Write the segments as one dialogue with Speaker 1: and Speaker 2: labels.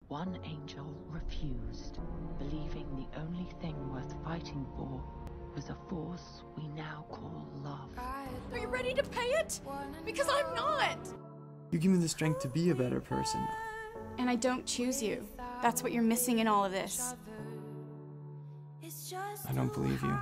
Speaker 1: One angel refused, believing the only thing worth fighting for was a force we now call love.
Speaker 2: Are you ready to pay it? Because I'm not!
Speaker 3: You give me the strength to be a better person.
Speaker 4: And I don't choose you. That's what you're missing in all of this.
Speaker 3: I don't believe you.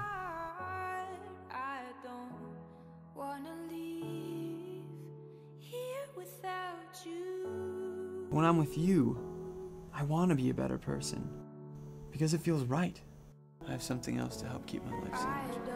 Speaker 3: When I'm with you, I want to be a better person. Because it feels right. I have something else to help keep my life centered.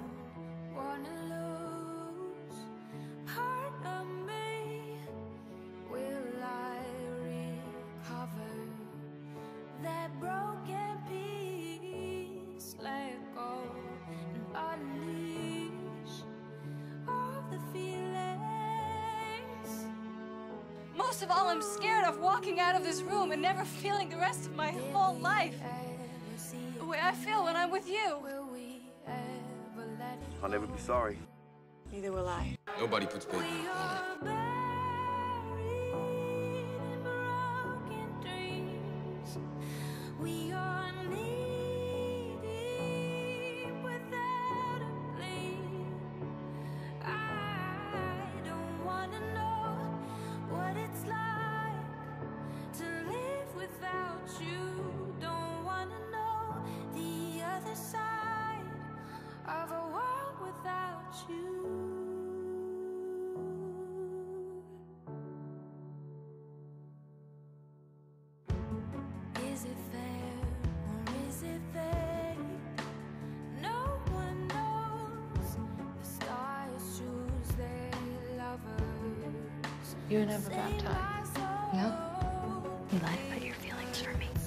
Speaker 4: Most of all, I'm scared of walking out of this room and never feeling the rest of my whole life the way I feel when I'm with you.
Speaker 5: I'll never be sorry.
Speaker 4: Neither will I.
Speaker 6: Nobody puts baby in a corner.
Speaker 1: You were never baptized.
Speaker 7: No. You lied about your feelings for me.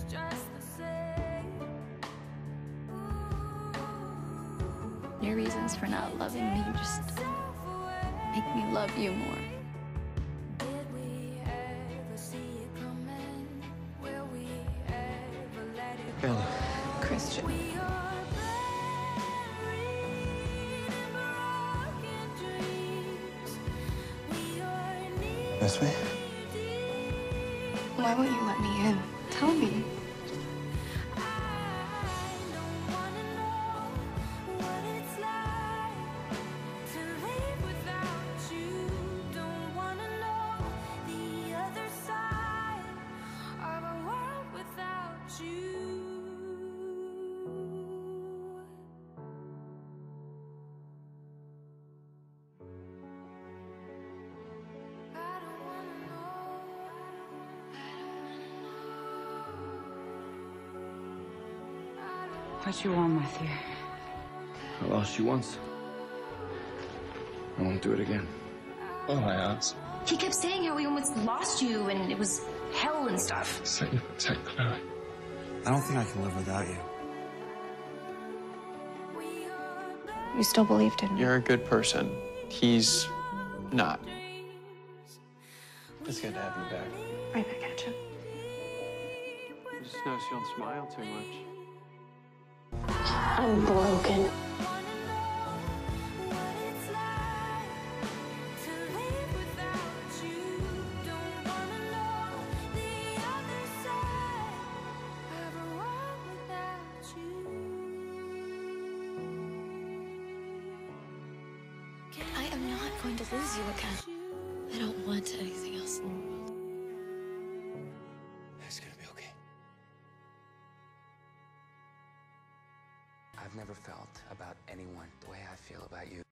Speaker 7: Your reasons for not loving me just make me love you more.
Speaker 3: Bella.
Speaker 7: Christian.
Speaker 3: Miss me?
Speaker 7: Why won't you let me in? Tell me.
Speaker 4: What you want, Matthew?
Speaker 6: I lost you once. I won't do it again. Oh, I asked.
Speaker 8: He kept saying how he almost lost you and it was hell and stuff.
Speaker 6: Set you protect Chloe.
Speaker 3: I don't think I can live without you.
Speaker 7: You still believed in me.
Speaker 9: You're a good person. He's not. It's good to have you back.
Speaker 7: Right back at you.
Speaker 9: I just noticed you don't smile too much.
Speaker 7: I'm broken.
Speaker 10: I am not going to lose you again. I don't want anything else in the world.
Speaker 3: It's gonna be okay.
Speaker 11: I've never felt about anyone the way I feel about you.